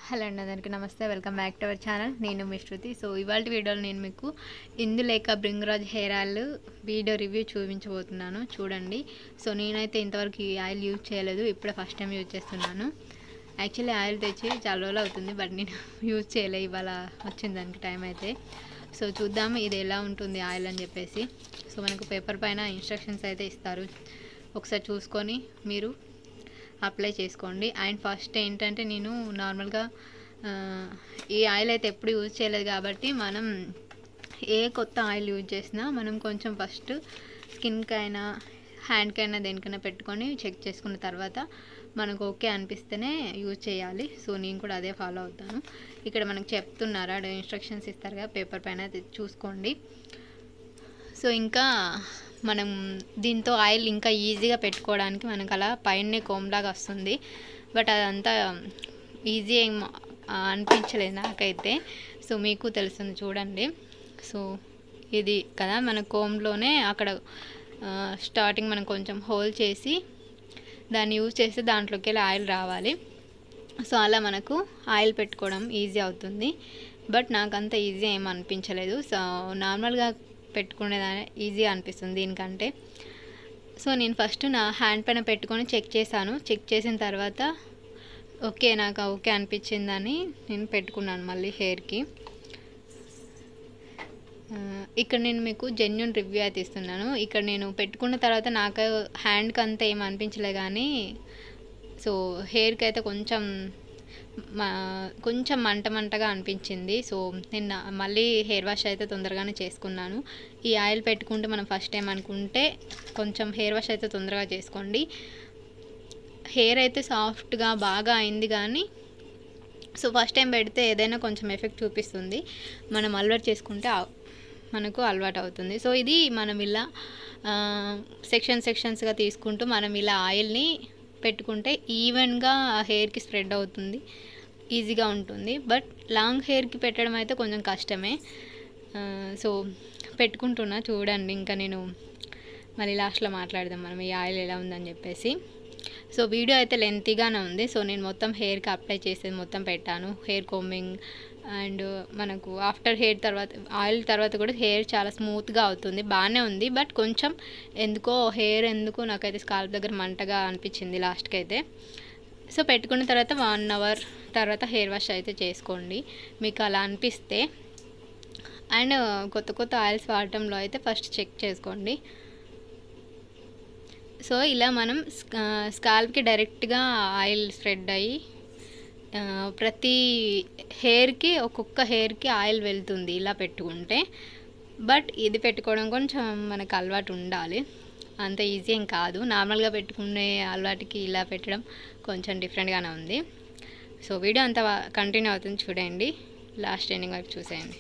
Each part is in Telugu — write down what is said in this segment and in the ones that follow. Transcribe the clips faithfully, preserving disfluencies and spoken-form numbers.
హలో అండి, అందరికీ నమస్తే. Welcome back to our channel. నేను మీ శృతి. సో ఇవాళ వీడియోలో నేను మీకు Indulekha Bhringraj hair oil video review చూపించబోతున్నాను. చూడండి. సో నేనైతే ఇంతవరకు ఈ ఆయిల్ యూజ్ చేయలేదు, ఇప్పుడే ఫస్ట్ టైం యూజ్ చేస్తున్నాను. యాక్చువల్లీ ఆయిల్ తెచ్చి చాలా రోజులు అవుతుంది, బట్ నేను యూజ్ చేయలే. ఇవాళ వచ్చింది దానికి టైం అయితే. సో చూద్దాం ఇది ఎలా ఉంటుంది ఆయిల్ అని చెప్పేసి. సో మనకు పేపర్ పైన ఇన్స్ట్రక్షన్స్ అయితే ఇస్తారు, ఒకసారి చూసుకొని మీరు అప్లై చేసుకోండి. అండ్ ఫస్ట్ ఏంటంటే నేను నార్మల్గా ఈ ఆయిల్ అయితే ఎప్పుడు యూజ్ చేయలేదు కాబట్టి మనం ఏ కొత్త ఆయిల్ యూజ్ చేసినా మనం కొంచెం ఫస్ట్ స్కిన్కైనా హ్యాండ్కైనా దేనికైనా పెట్టుకొని చెక్ చేసుకున్న తర్వాత మనకు ఓకే అనిపిస్తేనే యూజ్ చేయాలి. సో నేను కూడా అదే ఫాలో అవుతాను. ఇక్కడ మనకు చెప్తున్నారా, ఇన్స్ట్రక్షన్స్ ఇస్తారు కదా పేపర్ పైన, చూసుకోండి. సో ఇంకా మనం దీంతో ఆయిల్ ఇంకా ఈజీగా పెట్టుకోవడానికి మనకు అలా పైనే కోమ్లాగా వస్తుంది, బట్ అదంతా ఈజీ ఏం అనిపించలేదు నాకైతే. సో మీకు తెలుస్తుంది చూడండి. సో ఇది కదా మన కోమ్లోనే అక్కడ స్టార్టింగ్ మనం కొంచెం హోల్ చేసి దాన్ని యూజ్ చేసి దాంట్లోకి వెళ్ళి ఆయిల్ రావాలి. సో అలా మనకు ఆయిల్ పెట్టుకోవడం ఈజీ అవుతుంది, బట్ నాకు అంత ఈజీ ఏం అనిపించలేదు. సో నార్మల్గా పెట్టుకునేదాన్ని ఈజీ అనిపిస్తుంది దీనికంటే. సో నేను ఫస్ట్ నా హ్యాండ్ పైన పెట్టుకొని చెక్ చేశాను. చెక్ చేసిన తర్వాత ఓకే నాకు ఓకే అనిపించిందని నేను పెట్టుకున్నాను మళ్ళీ హెయిర్కి. ఇక్కడ నేను మీకు జెన్యూన్ రివ్యూ అయితే ఇస్తున్నాను. ఇక్కడ నేను పెట్టుకున్న తర్వాత నాకు హ్యాండ్కి అంతా ఏం అనిపించలే, కానీ సో హెయిర్కి అయితే కొంచెం కొంచెం మంట మంటగా అనిపించింది. సో నేను మళ్ళీ హెయిర్ వాష్ అయితే తొందరగానే చేసుకున్నాను. ఈ ఆయిల్ పెట్టుకుంటే మనం ఫస్ట్ టైం అనుకుంటే కొంచెం హెయిర్ వాష్ అయితే తొందరగా చేసుకోండి. హెయిర్ అయితే సాఫ్ట్గా బాగా అయింది, కానీ సో ఫస్ట్ టైం పెడితే ఏదైనా కొంచెం ఎఫెక్ట్ చూపిస్తుంది. మనం అలవాటు చేసుకుంటే మనకు అలవాటు అవుతుంది. సో ఇది మనం ఇలా సెక్షన్ సెక్షన్స్గా తీసుకుంటూ మనం ఇలా ఆయిల్ని పెట్టుకుంటే ఈవెన్గా హెయిర్కి స్ప్రెడ్ అవుతుంది, ఈజీగా ఉంటుంది. బట్ లాంగ్ హెయిర్కి పెట్టడం అయితే కొంచెం కష్టమే. సో పెట్టుకుంటున్నా చూడండి. ఇంకా నేను మళ్ళీ లాస్ట్లో మాట్లాడదాం మనం ఈ ఆయిల్ ఎలా ఉందని చెప్పేసి. సో వీడియో అయితే లెంతీగానే ఉంది. సో నేను మొత్తం హెయిర్కి అప్లై చేసేది మొత్తం పెట్టాను, హెయిర్ కోంబింగ్ అండ్ మనకు ఆఫ్టర్ హెయిర్ తర్వాత ఆయిల్ తర్వాత కూడా హెయిర్ చాలా స్మూత్గా అవుతుంది, బాగానే ఉంది. బట్ కొంచెం ఎందుకో హెయిర్ ఎందుకో నాకైతే స్కాల్ప్ దగ్గర మంటగా అనిపించింది లాస్ట్కి అయితే. సో పెట్టుకున్న తర్వాత వన్ అవర్ తర్వాత హెయిర్ వాష్ అయితే చేసుకోండి మీకు అలా అనిపిస్తే. అండ్ కొత్త కొత్త ఆయిల్స్ వాడటంలో అయితే ఫస్ట్ చెక్ చేసుకోండి. సో ఇలా మనం స్కాల్ప్కి డైరెక్ట్గా ఆయిల్ స్ప్రెడ్ అయ్యి ప్రతి హెయిర్కి ఒక్కొక్క హెయిర్కి ఆయిల్ వెళ్తుంది ఇలా పెట్టుకుంటే. బట్ ఇది పెట్టుకోవడం కొంచెం మనకు అలవాటు ఉండాలి, అంత ఈజీ ఏం కాదు. నార్మల్గా పెట్టుకునే అలవాటుకి ఇలా పెట్టడం కొంచెం డిఫరెంట్గానే ఉంది. సో వీడియో అంతా కంటిన్యూ అవుతుంది, చూడండి, లాస్ట్ ఎండింగ్ వరకు చూసేయండి.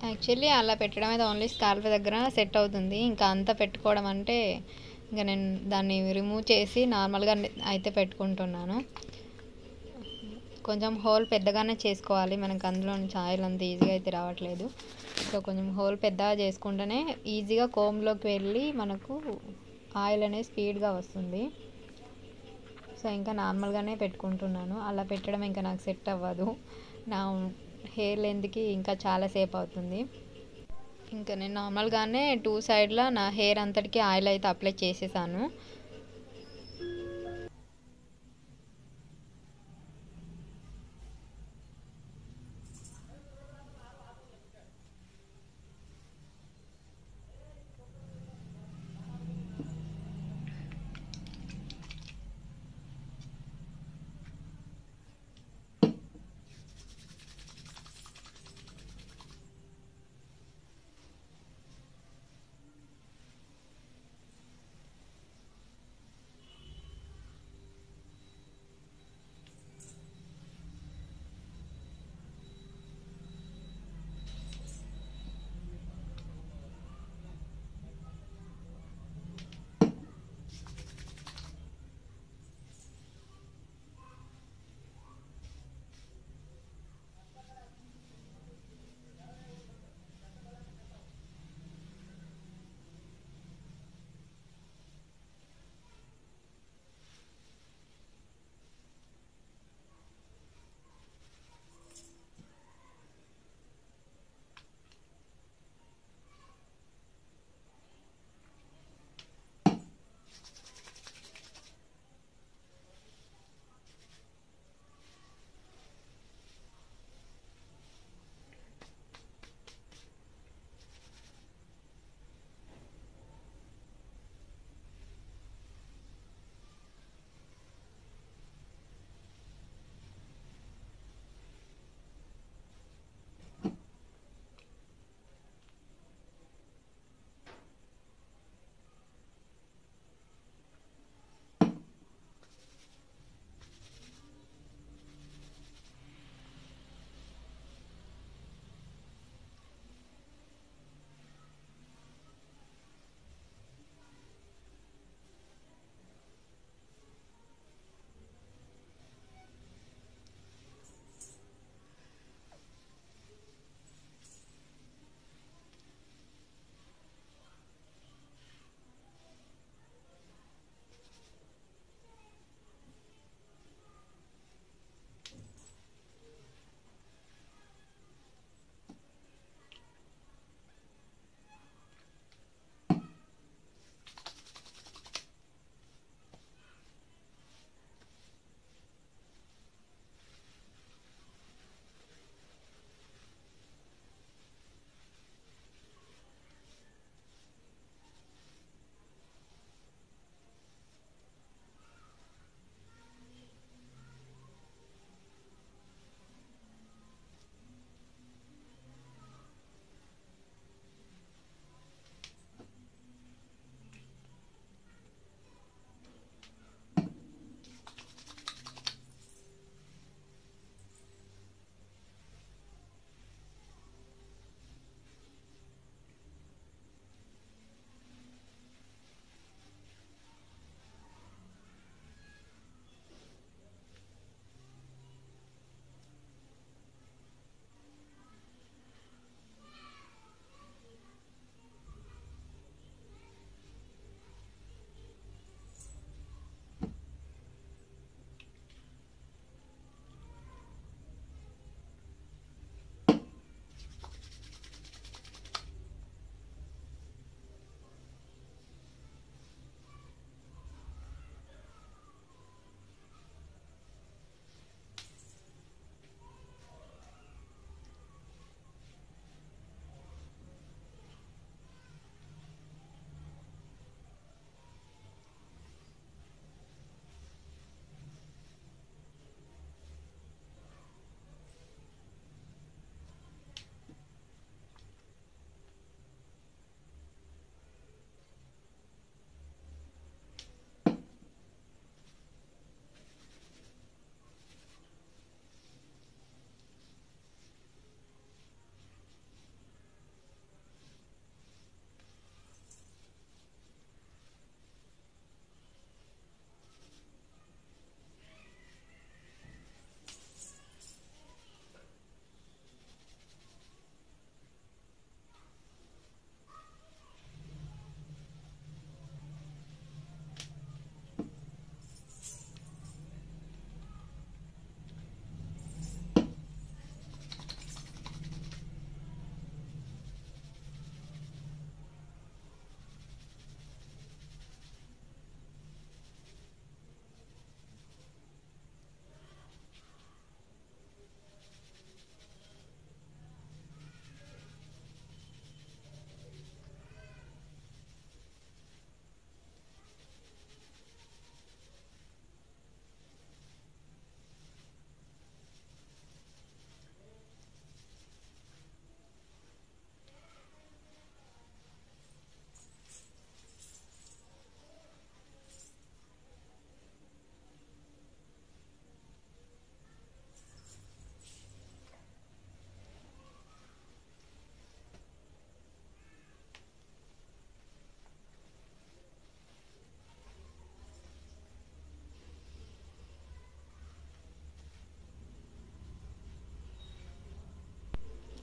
యాక్చువల్లీ అలా పెట్టడం అయితే ఓన్లీ స్కాల్ప్ దగ్గర సెట్ అవుతుంది. ఇంకా అంతా పెట్టుకోవడం అంటే ఇంకా నేను దాన్ని రిమూవ్ చేసి నార్మల్గా అయితే పెట్టుకుంటున్నాను. కొంచెం హోల్ పెద్దగానే చేసుకోవాలి, మనకు అందులో నుంచి ఆయిల్ అంత ఈజీగా అయితే రావట్లేదు. సో కొంచెం హోల్ పెద్దగా చేసుకుంటేనే ఈజీగా కోమ్లోకి వెళ్ళి మనకు ఆయిల్ అనేది స్పీడ్గా వస్తుంది. సో ఇంకా నార్మల్గానే పెట్టుకుంటున్నాను. అలా పెట్టడం ఇంకా నాకు సెట్ అవ్వదు, నా హెయిర్ లెంత్కి ఇంకా చాలాసేపు అవుతుంది. ఇంకా నేను నార్మల్గానే టూ సైడ్లో నా హెయిర్ అంతటికి ఆయిల్ అయితే అప్లై చేసేసాను.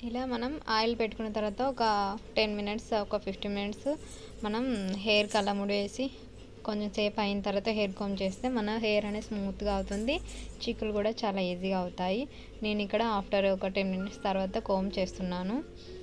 ఇలా మనం ఆయిల్ పెట్టుకున్న తర్వాత ఒక టెన్ మినిట్స్ ఒక ఫిఫ్టీన్ మినిట్స్ మనం హెయిర్కి అలా ముడేసి కొంచెం సేపు అయిన తర్వాత హెయిర్ కోమ్ చేస్తే మన హెయిర్ అనేది స్మూత్గా అవుతుంది, చిక్కులు కూడా చాలా ఈజీగా అవుతాయి. నేను ఇక్కడ ఆఫ్టర్ ఒక టెన్ మినిట్స్ తర్వాత కోమ్ చేస్తున్నాను.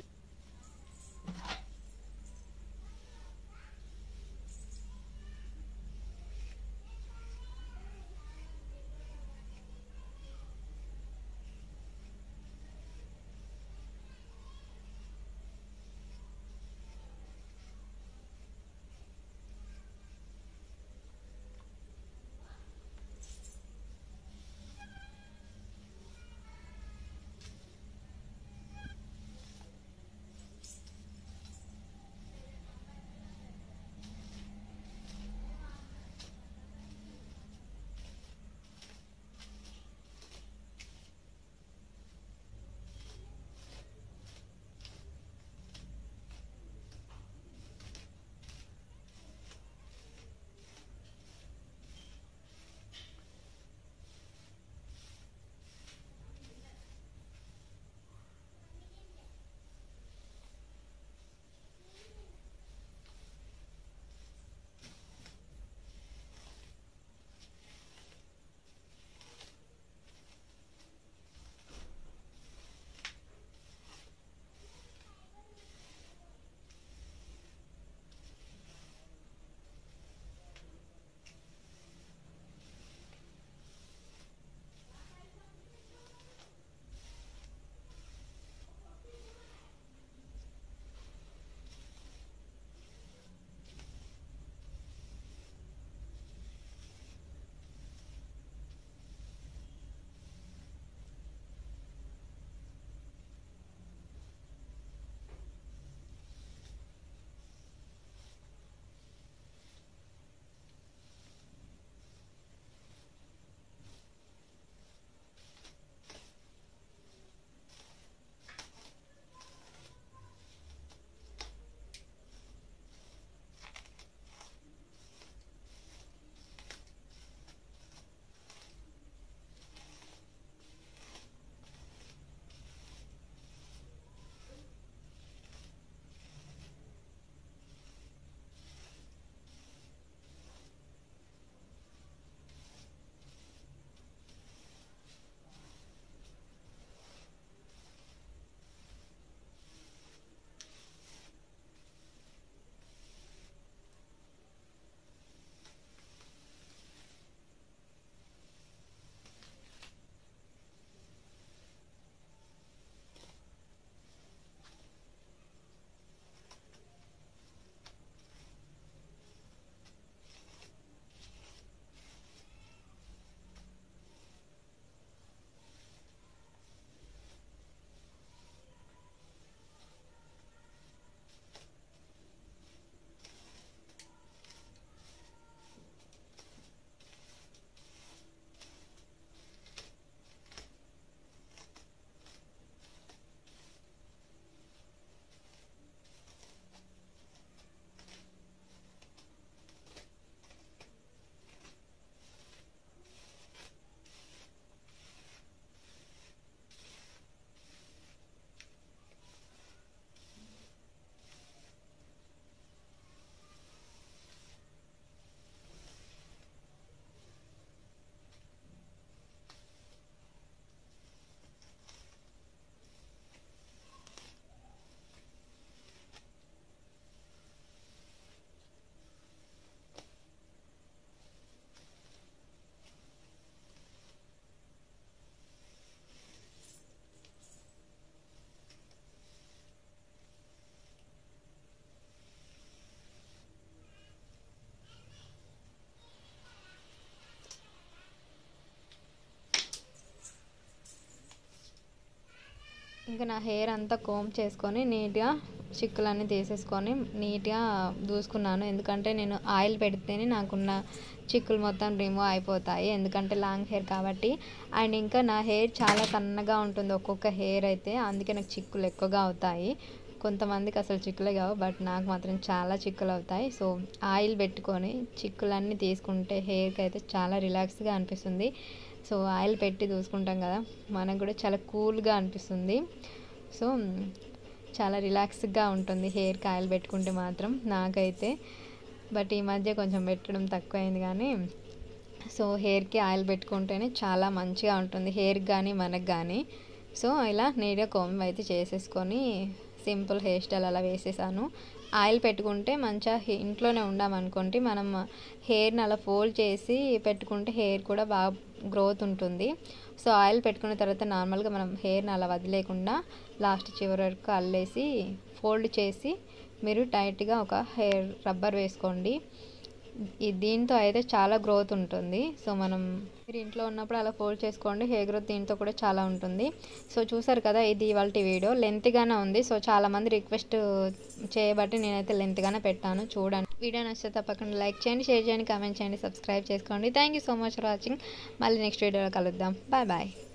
ఇంకా నా హెయిర్ అంతా కోమ్ చేసుకొని నీట్గా చిక్కులన్నీ తీసేసుకొని నీట్గా దూసుకున్నాను. ఎందుకంటే నేను ఆయిల్ పెడితేనే నాకున్న చిక్కులు మొత్తం రిమూవ్ అయిపోతాయి, ఎందుకంటే లాంగ్ హెయిర్ కాబట్టి. అండ్ ఇంకా నా హెయిర్ చాలా సన్నగా ఉంటుంది ఒక్కొక్క హెయిర్ అయితే, అందుకే నాకు చిక్కులు ఎక్కువగా అవుతాయి. కొంతమందికి అసలు చిక్కులే కావు, బట్ నాకు మాత్రం చాలా చిక్కులు అవుతాయి. సో ఆయిల్ పెట్టుకొని చిక్కులన్నీ తీసుకుంటే హెయిర్కి అయితే చాలా రిలాక్స్గా అనిపిస్తుంది. సో ఆయిల్ పెట్టి దూసుకుంటాం కదా, మనకు కూడా చాలా కూల్గా అనిపిస్తుంది. సో చాలా రిలాక్స్గా ఉంటుంది హెయిర్కి ఆయిల్ పెట్టుకుంటే మాత్రం నాకైతే. బట్ ఈ మధ్య కొంచెం పెట్టడం తక్కువైంది కానీ సో హెయిర్కి ఆయిల్ పెట్టుకుంటేనే చాలా మంచిగా ఉంటుంది హెయిర్కి కానీ మనకు కానీ. సో ఇలా నీట్గా కోంబ్ అయితే చేసేసుకొని సింపుల్ హెయిర్ స్టైల్ అలా వేసేసాను. ఆయిల్ పెట్టుకుంటే మంచిగా ఇంట్లోనే ఉండామనుకోండి మనం హెయిర్ని అలా ఫోల్డ్ చేసి పెట్టుకుంటే హెయిర్ కూడా బాగా గ్రోత్ ఉంటుంది. సో ఆయిల్ పెట్టుకున్న తర్వాత నార్మల్గా మనం హెయిర్ని అలా వదిలేకుండా లాస్ట్ చివరి వరకు అల్లేసి ఫోల్డ్ చేసి మీరు టైట్గా ఒక హెయిర్ రబ్బర్ వేసుకోండి. దీంతో అయితే చాలా గ్రోత్ ఉంటుంది. సో మనం మీరు ఇంట్లో ఉన్నప్పుడు అలా ఫోల్డ్ చేసుకోండి, హెయిర్ గ్రోత్ దీంతో కూడా చాలా ఉంటుంది. సో చూసారు కదా, ఇది ఇవాళ వీడియో లెంత్గానే ఉంది. సో చాలామంది రిక్వెస్ట్ చేయబట్టి నేనైతే లెంత్గానే పెట్టాను. చూడండి, వీడియో నచ్చితే తప్పకుండా లైక్ చేయండి, షేర్ చేయండి, కామెంట్ చేయండి, సబ్స్క్రైబ్ చేసుకోండి. Thank you so much for watching. మళ్ళీ నెక్స్ట్ వీడియోలో కలుద్దాం. Bye bye.